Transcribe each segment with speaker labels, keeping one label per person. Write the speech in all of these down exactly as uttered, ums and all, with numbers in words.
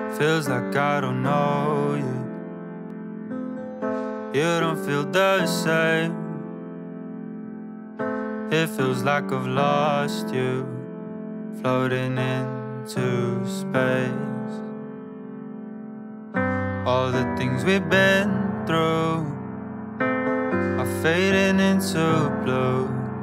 Speaker 1: Feels like I don't know you. You don't feel the same. It feels like I've lost you, floating into space. All the things we've been through are fading into blue.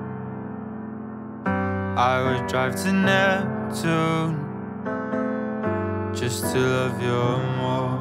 Speaker 1: I would drive to Neptune just to love you more.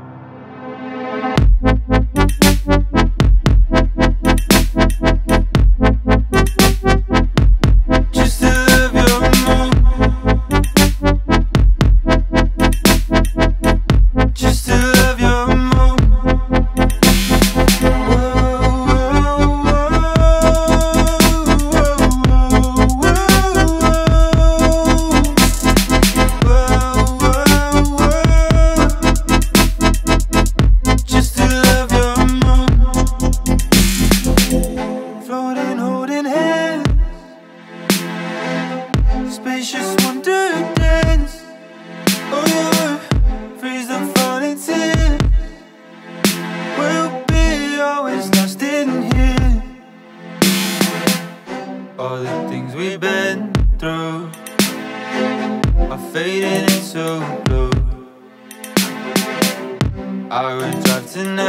Speaker 1: Spacious wonder dance. Oh yeah, freeze the falling tears. We'll be always lost in here. All the things we've been through are fading into blue. I would drive to